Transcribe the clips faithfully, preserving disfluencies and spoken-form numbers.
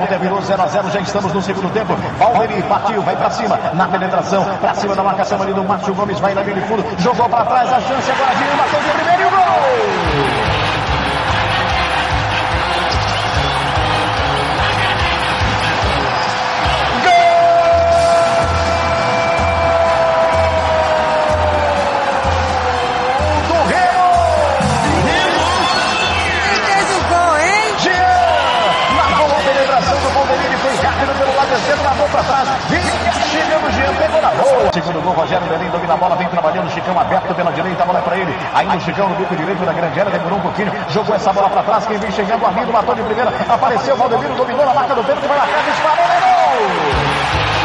Virou zero a zero, já estamos no segundo tempo. Valdeir partiu, vai pra cima, na penetração, pra cima da marcação ali do Márcio Gomes, vai na linha de fundo, jogou pra trás, a chance agora de bateu de primeiro e o gol! Pra trás, chegamos Jean, pegou na boa. Segundo gol, Rogério Belém domina a bola, vem trabalhando, Chicão aberto pela direita, a bola é pra ele. Ainda o Chicão no bico direito da grande área, demorou um pouquinho, jogou essa bola pra trás, quem vem chegando, Arlindo, matou de primeira, apareceu, Valdemiro, dominou na marca do pênalti, vai marcar, disparou, gol!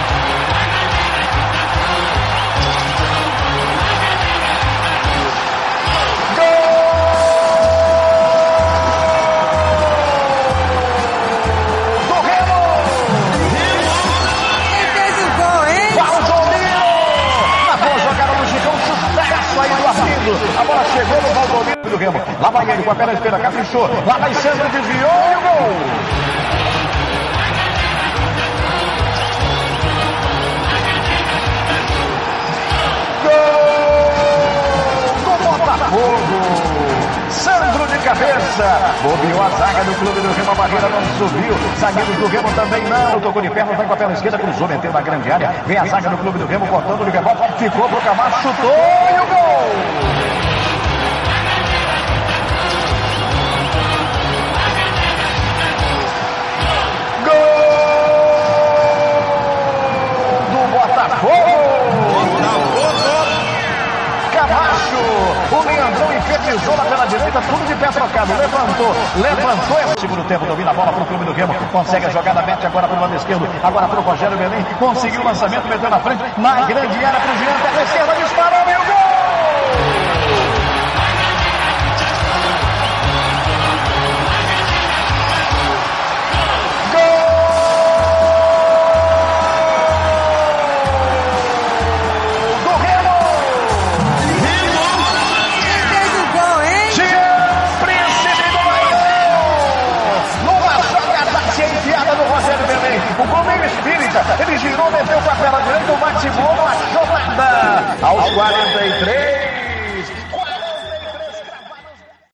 A bola chegou no Valdomiro do Remo. Lá vai ele com a perna esquerda, caprichou. Lá vai Sandro, desviou e o gol! Gol do Botafogo! Sandro de cabeça. Bobeou a zaga do clube do Remo, a barreira não subiu. Zagueiros do Remo também não. Tocou de perna, vai com a perna esquerda, cruzou, meteu na grande área. Vem a zaga do clube do Remo, cortando o rebote. Ficou pro Camacho, chutou e o gol! O Leandrão infernizou lá pela direita, tudo de pé trocado, levantou, levantou, segundo tempo, domina a bola para o clube do Remo, consegue a jogada, mete agora para o lado esquerdo, agora para o Rogério Belém, conseguiu o lançamento, meteu na frente, na grande área para o Jean, pela esquerda, disparou e o gol!